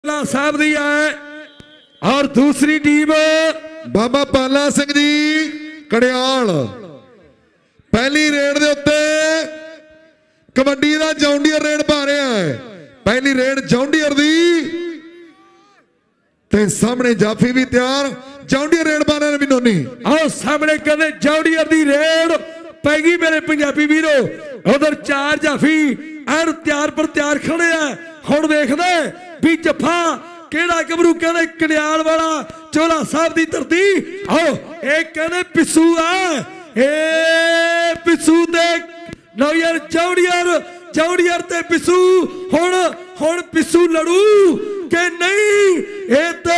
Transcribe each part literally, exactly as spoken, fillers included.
साहब दी है और दूसरी टीम बाबा पाला सिंह जी कड़ियाल पहली रेड दे उत्ते कबड्डी दा जौंडियर रेड पा रहा है। पहली रेड जौंडियर दी ते सामने जाफी भी तैयार जौंडियर रेड पा रहे बिनोनी और सामने कहते जौंडियर दी रेड पैगी मेरे पंजाबी वीरो। उधर चार जाफी एन तैयार पर तैयार खड़े हैं। हुण देखदे भी जफा केड़ा गबरू कहते कड़ियाल वाला चोला साहब दी धरती। आओ एक कहते पिसू है ए पिसू दे लो यार जौंडियर जौंडियर ते पिसू हुण हुण पिसू लड़ू के नहीं ए ते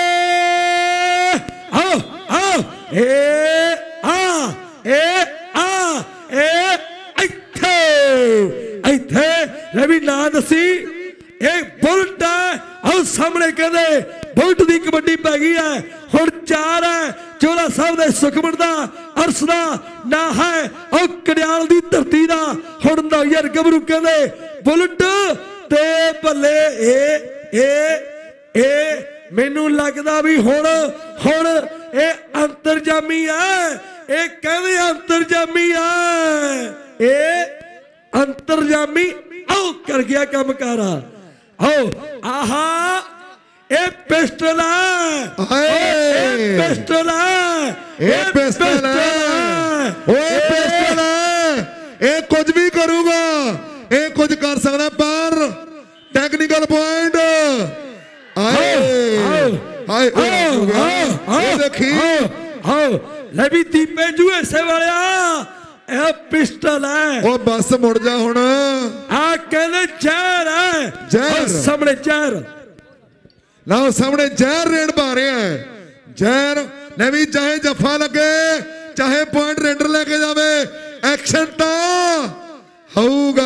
आओ आओ ए आ ए आ ए इत्थे इत्थे रवि ना दसी एक बुलट है और सामने कहते बुलट की कबड्डी पै गई है। हुण चार है चोला साहब दे सुखमन दा अरस दा ना है और कड़ियाल दी धरती दा हुण दा यार गबरू कहते बुलट ते भले ए ए ए मैनू लगदा भी हुण हुण ए अंतरजामी है ए कहते अंतरजामी है ए अंतरजामी आओ कर गया काम कारा आओ आहा ए पिस्टल है ए पिस्टल है ए पिस्टल है ओ पिस्टल है ए कुछ भी करूंगा ए कुछ कर सकदा पर टेक्निकल पॉइंट आए आए आए देखी आओ ले भी दीपे जुए से वाले ए पिस्टल है ओ बस मुड़ जा हुण आ कहने जहर है जहर सामने जहर ना सामने जहर रेड पा रहे हैं। जहर ने भी चाहे जफा लगे चाहे पॉइंट रेडर लेके जावे एक्शन ता होगा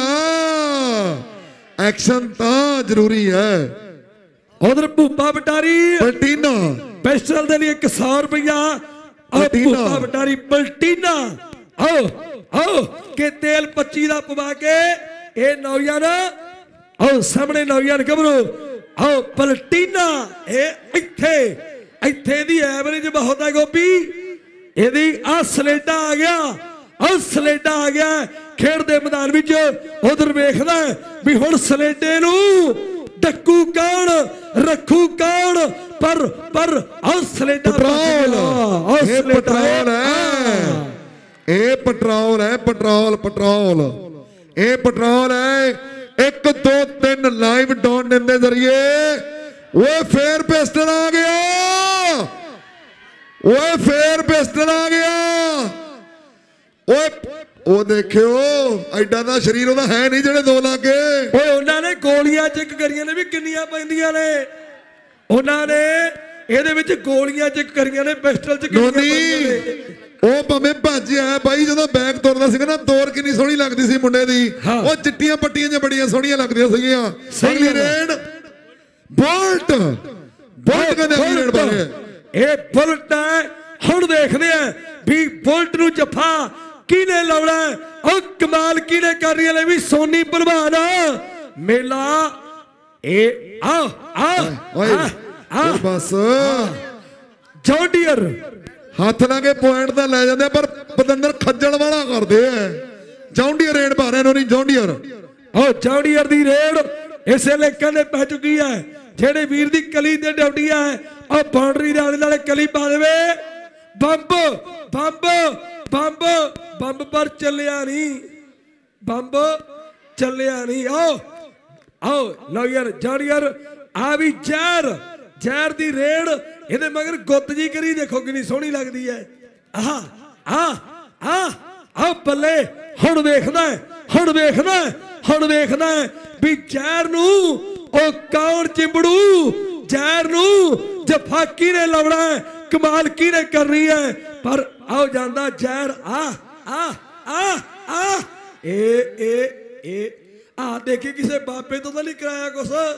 एक्शन ता जरूरी है। उधर भूपा बटारी पलटीना पिस्टल के लिए एक सौ रुपया और भूपा बटारी पलटीना आओ आओ के तेल पच्ची का पवा के ए नौयान आओ सामने नौयान गबरू आओ पलटीना ए इत्थे इत्थे दी एवरेज बहुत है गोपी एदी आ सलेडा आ गया और सलेडा आ गया खेड दे मैदान विच। उधर वेखदा भी हुण सलेडे नू डक्कू कौन रखू कौन पर पर और सलेडा पेट्रोल और पेट्रोल है ए पेट्रोल है पेट्रोल पेट्रोल ए पेट्रोल है एक दो तीन लाइव डॉन के जरिए वो फेर पिस्टल आ गया वो फेर पिस्टल आ गया वो वो देखियो एडा दा शरीर ओदा है नहीं जेड़े दो लागे ओए उन्होंने गोलियां चेक करियां ने भी किन्नियां पैंदियां ने उन्होंने ਇਹਦੇ ਵਿੱਚ ਗੋਲੀਆਂ ਚੈੱਕ ਕਰੀਆਂ ਨੇ ਪਿਸਟਲ ਚ ਕਿੰਨੀਆਂ ਪੈਂਦੀਆਂ ਨੇ ਉਹ ਭਾਵੇਂ ਭੱਜਿਆ ਬਾਈ ਜਦੋਂ ਬੈਕ ਤੁਰਦਾ ਸੀਗਾ ਨਾ ਤੋਰ ਕਿੰਨੀ ਸੋਹਣੀ ਲੱਗਦੀ ਸੀ ਮੁੰਡੇ ਦੀ ਉਹ ਚਿੱਟੀਆਂ ਪੱਟੀਆਂ ਜਿਹੀਆਂ ਬੜੀਆਂ ਸੋਹਣੀਆਂ ਲੱਗਦੀਆਂ ਸੀਗੀਆਂ। ਅਗਲੀ ਰੇਡ ਬੁਲਟ ਬੁਲਟ ਕਹਿੰਦੇ ਅਗਲੀ ਰੇਡ ਬਾਰੇ ਇਹ ਬੁਲਟ ਹੈ। ਹੁਣ ਦੇਖਦੇ ਆ ਵੀ ਬੁਲਟ ਨੂੰ ਜੱਫਾ ਕਿਹਨੇ ਲਾਉਣਾ ਉਹ ਕਮਾਲ ਕਿਹਨੇ ਕਰਨੀ ਹੈ ਵੀ ਸੋਨੀ ਭਲਵਾਨ ਮੇਲਾ ਇਹ ਆ ਆ ਓਏ बस जौंडियर हाथ लाके पॉइंट तो लै जाते पर पतंदर खज्जल वाला करते हैं। जौंडियर रेड पा रहे हैं जौंडियर ओ जौंडियर दी रेड इस वेले कहने पै चुकी है जेड़े वीर दी कली ते ड्यूटी है और बाउंड्री दे आले नाले कली पा देवे बंब बंब बंब बंब पर चलिया नहीं बंब चलिया नहीं आओ आओ लो यार जौंडियर आ भी जहर जहर दी रेड ये मगर गुत जी करी देखो कितनी सोहनी लगती है। आहा आ आ आ बल्ले हुण वेखदा हुण वेखदा हुण वेखदा भी जहर नू ओ कौन चिंबड़ू जहर नू जफा किने लाउणा है कमाल किने करनी है पर आओ जांदा जहर आ आ आ आ ए ए ए आ देखी किसे बापे तो नहीं कराया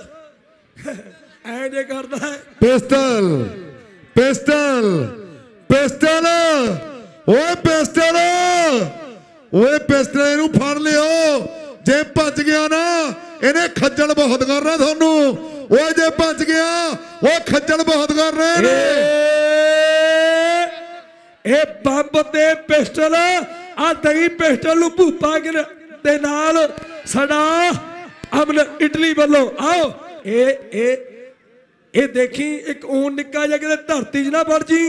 कुछ ऐसे करता है पिस्टल पिस्टल पिस्टल ओए पिस्टल ओए पिस्टल इनू फड़ लियो जे भज गया ना इन्हें खज्जल बहुत करना थानू ਉਹ ਜੇ ਭੱਜ ਗਿਆ ਉਹ ਖੱਜਲ ਬਹੁਤ ਕਰ ਰਹੇ ਨੇ ਇਹ ਬੰਬ ਤੇ ਪਿਸਟਲ ਆ ਦਈ ਪਿਸਟਲ ਨੂੰ ਭੂਪਾ ਦੇ ਨਾਲ ਸਾਡਾ ਅਮਨ ਇਟਲੀ ਵੱਲੋਂ ਆਓ ਇਹ ਇਹ ਇਹ ਦੇਖੀ ਇੱਕ ਊਨ ਨਿੱਕਾ ਜਿਹਾ ਕਿਤੇ ਧਰਤੀ 'ਚ ਨਾ ਵੜ ਜੀ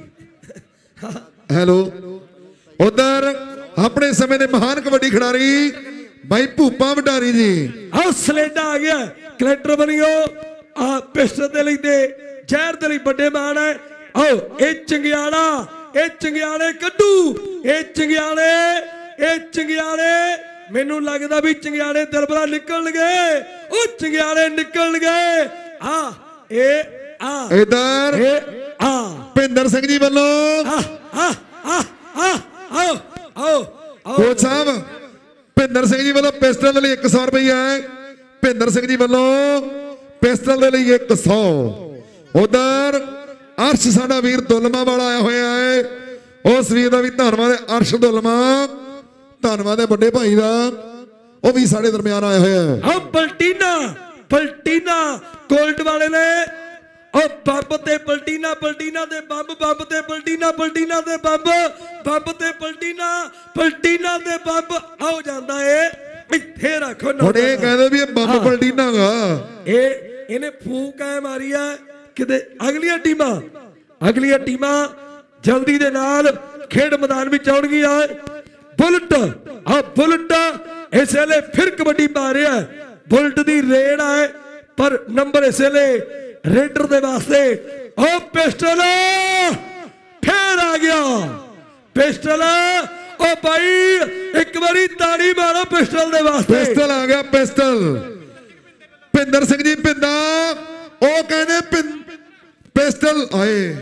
ਹੈਲੋ ਉਧਰ ਆਪਣੇ ਸਮੇਂ ਦੇ ਮਹਾਨ ਕਬੱਡੀ ਖਿਡਾਰੀ ਬਾਈ ਭੂਪਾ ਵਡਾਰੀ ਜੀ ਆਹ ਸਲੇਡਾ ਆ ਗਿਆ ਕਲੈਕਟਰ ਬਣਿਓ ਆ ਪਿਸਟਲ ਦੇ ਲਈ ਤੇ ਜ਼ਹਿਰ ਦੇ ਲਈ ਵੱਡੇ ਮਾਣ ਹੈ ਆਓ ਇਹ ਚੰਗਿਆੜਾ ਇਹ ਚੰਗਿਆੜੇ ਕੱਢੂ ਇਹ ਚੰਗਿਆੜੇ ਇਹ ਚੰਗਿਆੜੇ ਮੈਨੂੰ ਲੱਗਦਾ ਵੀ ਚੰਗਿਆੜੇ ਦਿਲਬਰਾ ਨਿਕਲਣਗੇ ਉਹ ਚੰਗਿਆੜੇ ਨਿਕਲਣਗੇ ਆ ਇਹ ਆ ਇਧਰ ਆ ਭਿੰਦਰ ਸਿੰਘ ਜੀ ਵੱਲੋਂ ਆ ਆ ਆ ਆ ਆਓ ਆਓ ਕੋਚ ਸਾਹਿਬ ਭਿੰਦਰ ਸਿੰਘ ਜੀ ਵੱਲੋਂ ਪਿਸਟਲ ਦੇ ਲਈ ਇੱਕ ਸੌ ਰੁਪਈਆ ਹੈ ਭਿੰਦਰ ਸਿੰਘ ਜੀ ਵੱਲੋਂ ਪਿਸਟਲ ਦੇ ਲਈ ਇੱਕ ਸੌ ਉਧਰ ਅਰਸ਼ ਸਾਡਾ ਵੀਰ ਦੁਲਮਾ ਵਾਲਾ ਆਇਆ ਹੋਇਆ ਹੈ ਉਸ ਵੀਰ ਦਾ ਵੀ ਧੰਨਵਾਦ ਹੈ ਅਰਸ਼ ਦੁਲਮਾ ਧੰਨਵਾਦ ਹੈ ਵੱਡੇ ਭਾਈ ਦਾ ਉਹ ਵੀ ਸਾਡੇ ਦਰਮਿਆਨ ਆਇਆ ਹੋਇਆ ਹੈ ਆ ਪਲਟੀਨਾ ਪਲਟੀਨਾ ਕੋਲਡ ਵਾਲੇ ਨੇ ਉਹ ਬੰਬ ਤੇ ਪਲਟੀਨਾ ਪਲਟੀਨਾ ਦੇ ਬੰਬ ਬੰਬ ਤੇ ਪਲਟੀਨਾ ਪਲਟੀਨਾ ਦੇ ਬੰਬ ਬੰਬ ਤੇ ਪਲਟੀਨਾ ਪਲਟੀਨਾ ਦੇ ਬੰਬ ਆਉ ਜਾਂਦਾ ਏ ਇੱਥੇ ਰੱਖੋ ਨਾ ਹੁਣ ਇਹ ਕਹਿੰਦੇ ਵੀ ਇਹ ਬੰਬ ਪਲਟੀਨਾ ਗਾ ਇਹ ਇਹਨੇ ਫੂਕ ਐ ਮਾਰੀ ਆ ਕਿਤੇ ਅਗਲੀਆਂ ਟੀਮਾਂ ਅਗਲੀਆਂ ਟੀਮਾਂ ਜਲਦੀ ਦੇ ਨਾਲ ਖੇਡ ਮੈਦਾਨ ਵਿੱਚ ਆਉਣਗੀਆਂ ਬੁਲਟ ਆ ਬੁਲਟ ਇਸ ਵੇਲੇ ਫਿਰ ਕਬੱਡੀ ਪਾ ਰਿਹਾ ਬੁਲਟ ਦੀ ਰੇਡ ਹੈ ਪਰ ਨੰਬਰ ਇਸ ਵੇਲੇ ਰੇਡਰ ਦੇ ਵਾਸਤੇ ਉਹ ਪਿਸਟਲ ਫੇਰ ਆ ਗਿਆ ਪਿਸਟਲ ਉਹ ਭਾਈ ਇੱਕ ਵਾਰੀ ਤਾੜੀ ਮਾਰੋ ਪਿਸਟਲ ਦੇ ਵਾਸਤੇ ਪਿਸਟਲ ਆ ਗਿਆ ਪਿਸਟਲ ਭਿੰਦਰ ਸਿੰਘ ਜੀ ਭਿੰਦਾ ਉਹ ਕਹਿੰਦੇ ਪਿਸਟਲ ਆਏ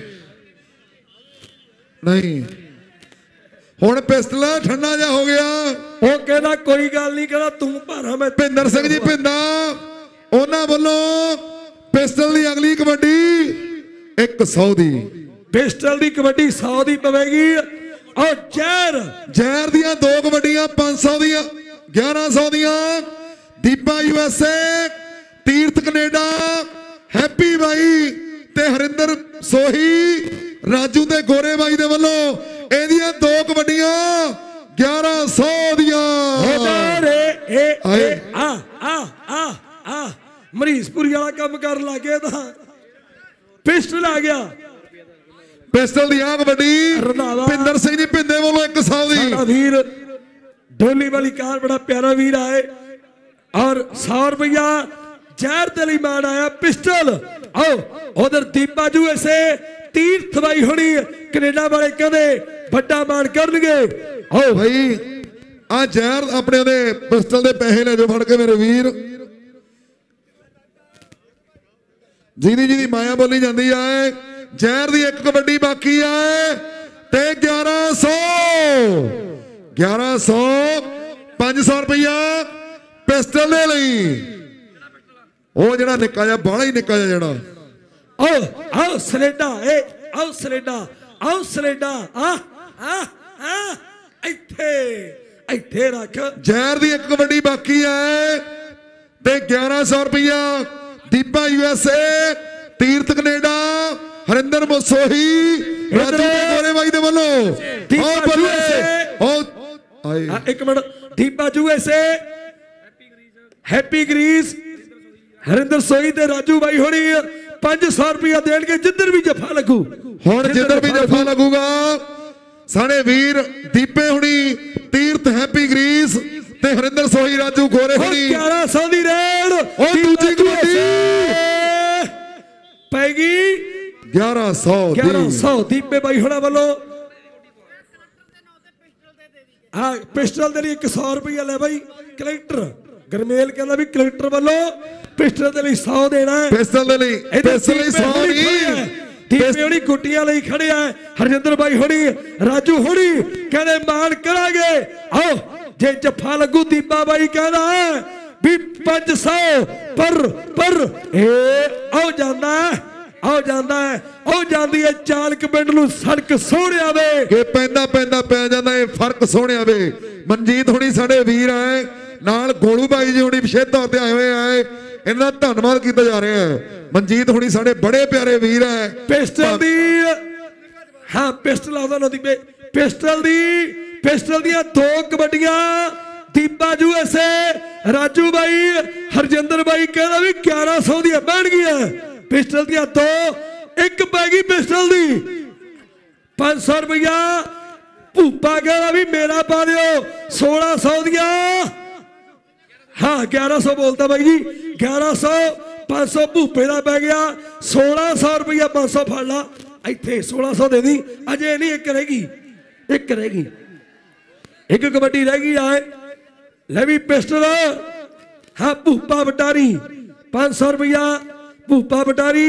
ਨਹੀਂ ਹੁਣ ਪਿਸਟਲ ਠੰਡਾ ਜਿਹਾ ਹੋ ਗਿਆ ਉਹ ਕਹਿੰਦਾ ਕੋਈ ਗੱਲ ਨਹੀਂ ਕਹਿੰਦਾ ਤੂੰ ਭਾਰਾ ਮੈਂ ਭਿੰਦਰ ਸਿੰਘ ਜੀ ਭਿੰਦਾ ਉਹਨਾਂ ਵੱਲੋਂ ਪਿਸਟਲ ਦੀ ਅਗਲੀ ਕਬੱਡੀ ਇੱਕ ਸੌ ਦੀ ਪਿਸਟਲ ਦੀ ਕਬੱਡੀ ਸੌ ਦੀ ਪਵੇਗੀ ਔਰ ਜ਼ਹਿਰ ਜ਼ਹਿਰ ਦੀਆਂ ਦੋ ਕਬੱਡੀਆਂ ਪੰਜ ਸੌ ਦੀਆਂ ਗਿਆਰਾਂ ਸੌ ਦੀਆਂ ਦੀਪਾ ਯੂ ਐਸ ਏ ਤੀਰਥ ਕੈਨੇਡਾ ਹੈਪੀ ਬਾਈ ਤੇ ਹਰਿੰਦਰ ਸੋਹੀ ਰਾਜੂ ਤੇ ਗੋਰੇ ਬਾਈ ਦੇ ਵੱਲੋਂ ਇਹਦੀਆਂ ਦੋ ਕਬੱਡੀਆਂ ਗਿਆਰਾਂ ਸੌ ਦੀਆਂ ਆ ਆ ਆ ਆ ਮਰੀਜ਼ਪੁਰੀ ਵਾਲਾ ਕੰਮ ਕਰਨ ਲੱਗੇ ਤਾਂ ਪਿਸਟਲ ਆ ਗਿਆ ਪਿਸਟਲ ਦੀ ਆ ਕਬੱਡੀ ਭਿੰਦਰ ਸਿੰਘ ਜੀ ਭਿੰਦੇ ਵੱਲੋਂ ਇੱਕ ਸੌ ਦੀ ਸਾਡਾ ਵੀਰ ਢੋਲੀ ਵਾਲੀ ਕਾਰ ਬੜਾ ਪਿਆਰਾ ਵੀਰ ਆਏ ਔਰ ਸੌ ਰੁਪਇਆ ਜ਼ਹਿਰ ਦੇ ਲਈ ਮਾਣ ਆਇਆ ਪਿਸਟਲ ਆਓ ਉਧਰ ਦੀਪਾ ਜੂ ਐਸੇ ਤੀਰਥ ਬਾਈ ਹੋਣੀ ਕੈਨੇਡਾ ਵਾਲੇ ਕਹਿੰਦੇ ਵੱਡਾ ਮਾਣ ਕਰਨਗੇ ਆਓ ਭਾਈ ਆ ਜ਼ਹਿਰ ਆਪਣੇ ਦੇ ਪਿਸਟਲ ਦੇ ਪੈਸੇ ਲੈ ਜੋ ਫੜ ਕੇ ਮੇਰੇ ਵੀਰ ਜਿਹਦੀ ਜਿਹਦੀ ਮਾਇਆ ਬੋਲੀ ਜਾਂਦੀ ਹੈ ਜ਼ਹਿਰ ਦੀ ਇੱਕ ਕਬੱਡੀ ਬਾਕੀ ਹੈ ਤੇ ਗਿਆਰਾਂ ਸੌ ਗਿਆਰਾਂ ਸੌ ਪੰਜ ਸੌ ਰੁਪਇਆ ਪਿਸਟਲ ਦੇ ਲਈ ਉਹ ਜਿਹੜਾ ਨਿੱਕਾ ਜਿਹਾ ਬਾਹਲਾ ਹੀ ਨਿੱਕਾ ਜਿਹਾ ਜਿਹੜਾ ਆਓ ਆਓ ਸਲੇਡਾ ਏ ਆਓ ਸਲੇਡਾ ਆਓ ਸਲੇਡਾ ਆ ਆ ਆ ਇੱਥੇ ਇੱਥੇ ਰੱਖ ਜ਼ਹਿਰ ਦੀ ਇੱਕ ਕਬੱਡੀ ਬਾਕੀ ਹੈ ਤੇ ਗਿਆਰਾਂ ਸੌ ਰੁਪਇਆ ਦੀਪਾ ਯੂ ਐਸ ਏ ਤੀਰਥ ਕੈਨੇਡਾ ਹਰਿੰਦਰ ਮਸੋਹੀ ਰਾਜੂ ਗੋਰੇ ਬਾਈ ਦੇ ਵੱਲੋਂ ਦੀਪਾ ਯੂ ਐਸ ਏ ਆਏ ਇੱਕ minute Deepa U S A Happy ਗਰੀਸ ਹਰਿੰਦਰ ਸੋਹੀ ਤੇ ਰਾਜੂ ਬਾਈ ਹੋਣੀ ਪੰਜ ਸੌ ਰੁਪਇਆ ਦੇਣਗੇ ਜਿੱਧਰ ਵੀ ਜੱਫਾ ਲੱਗੂ ਹੁਣ ਜਿੱਧਰ ਵੀ ਜੱਫਾ ਲੱਗੂਗਾ ਸਾਡੇ ਵੀਰ ਦੀਪੇ ਹੁਣੀ ਤੀਰਥ ਹੈਪੀ ਗਰੀਸ ਤੇ ਹਰਿੰਦਰ ਸੋਹੀ ਰਾਜੂ ਗੋਰੇ ਹੁਣੀ ਗਿਆਰਾਂ ਸੌ ਦੀ ਰੇਡ ਉਹ ਦੂਜੀ ਕਬੱਡੀ ਪੈਗੀ ਗਿਆਰਾਂ ਸੌ ਗਿਆਰਾਂ ਸੌ ਦੀਪੇ ਬਾਈ ਹੋਣਾ ਵੱਲੋਂ ਆ ਪਿਸਟਲ ਦੇ ਲਈ ਇੱਕ ਸੌ ਰੁਪਇਆ ਲੈ ਬਾਈ ਕਲੈਕਟਰ ਗਰਮੇਲ ਕਹਿੰਦਾ ਵੀ ਕਲੈਕਟਰ ਵੱਲੋਂ ਪਿਸਟਲ ਦੇ ਲਈ ਸੌ ਦੇਣਾ ਹੈ ਪਿਸਟਲ ਦੇ ਲਈ ਪਿਸਟਲ ਲਈ ਸੌ ਨਹੀਂ ਦੀਪੇ ਹੋਣੀ ਗੁੱਟੀਆਂ ਲਈ ਖੜੇ ਆ ਹਰਜਿੰਦਰ ਬਾਈ ਹੋਣੀ ਰਾਜੂ ਹੋਣੀ ਕਹਿੰਦੇ ਮਾਣ ਕਰਾਂਗੇ ਆਓ ਜੇ ਜੱਫਾ ਲੱਗੂ ਦੀਪਾ ਬਾਈ ਕਹਿੰਦਾ ਵੀ ਪੰਜ ਸੌ ਪਰ ਪਰ ਇਹ ਆਉ ਜਾਂਦਾ ਆਉ ਜਾਂਦਾ ਆਉ ਜਾਂਦੀ ਹੈ ਚਾਲਕ ਪਿੰਡ ਨੂੰ ਸੜਕ ਸੋਹਣਿਆ ਵੇ ਕਿ ਪੈਂਦਾ ਪੈਂਦਾ ਪੈ ਜਾਂਦਾ ਇਹ ਫਰਕ ਸੋਹਣਿਆ ਵੇ ਮਨਜੀਤ ਹੁਣੀ ਸਾਡੇ ਵੀਰ ਆਏ ਨਾਲ ਗੋਲੂ ਬਾਈ ਜੀ ਹੁਣੀ ਵਿਸ਼ੇਸ਼ ਤੌਰ ਤੇ ਆਏ ਹੋਏ ਆਏ इन्हां दा धन्नवाद किया जा रहा है। मनजीत हुणी साडे बड़े प्यारे वीर है। पिस्टल दी हाँ पिस्टल आउंदा ना दीपे पिस्टल दी पिस्टल दियां दो कबड्डियां दीपा यूएसए राजू भाई हरजिंदर भाई कहना भी ग्यारह सौ दियां बन गई पिस्टल दियां दो एक पै गई पिस्टल दी पांच सौ रुपया भूपा कहना भी मेरा पा दियो सोलह सौ दिया हाँ ग्यारह सौ बोलता भाई जी ग्यारह सौ पांच सौ भूपे का पै गया सोलह सौ रुपया पांच सौ फड़ ला इत्थे सोलह सौ दे दी अजे नहीं एक रहेगी एक रहेगी एक कबड्डी रह गई है ले भी पिस्टल हाँ भूपा बटारी पांच सौ रुपया भूपा बटारी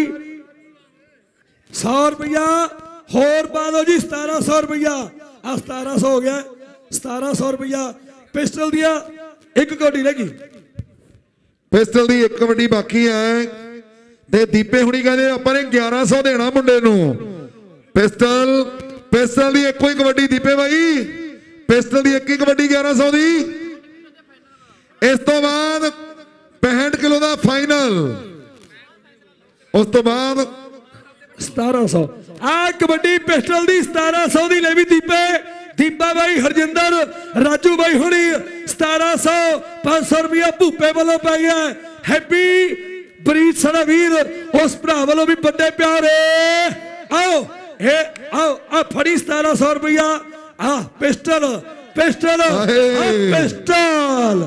सौ रुपया होर पा दो जी सतारह सौ रुपया आ सतारह सौ हो गया सतारह सौ रुपया पिस्टल दिया एक कबड्डी रहेगी पिस्टल दी एक कबड्डी बाकी है ते दीपे हुणी कहंदे आपां ने ग्यारह सौ देना मुंडे नूं पिस्टल पिस्टल दी इक्को ही कबड्डी दीपे भाई पिस्टल दी एक ही कबड्डी ग्यारह सौ दी इस तो बाद पैंसठ किलो का फाइनल उस तो बाद सतारह सौ आ कबड्डी पिस्टल दी सतारह सौ दी ले भी दीपे दीपा भाई हरजिंदर राजू भाई हुणी सतारह सौ पांच सौ रुपया भूपे वालों पै गया हैप्पी बरीद साडा वीर उस भरा वालों भी बड़े प्यारे आओ ए आओ आ फड़ी सतारह सौ रुपया आ पिस्टल पिस्टल पिस्टल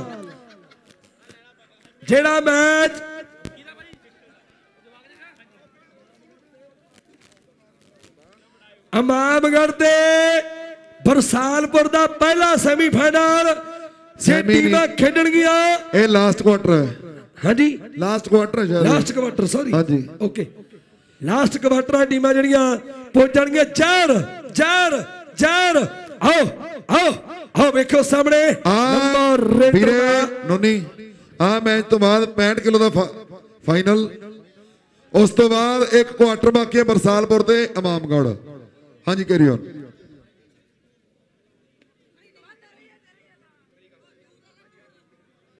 जेड़ा मैच अमामगढ़ दे बरसालपुर दा पहला सेमीफाइनल से टीमां खेडण गिया ए लास्ट क्वार्टर है हाँ जी लास्ट क्वार्टर है लास्ट क्वार्टर सॉरी हाँ जी ओके लास्ट क्वार्टर टीमां जड़ियां पहुंचणगियां चार चार चार आओ आओ आओ देखो सामने नंबर वीरे नोनी आ मैच तो बाद पैंसठ किलो का फाइनल उस तो बाद एक क्वार्टर बाकी है बरसालपुर ते इमामगढ़ हाँ जी कैरी ऑन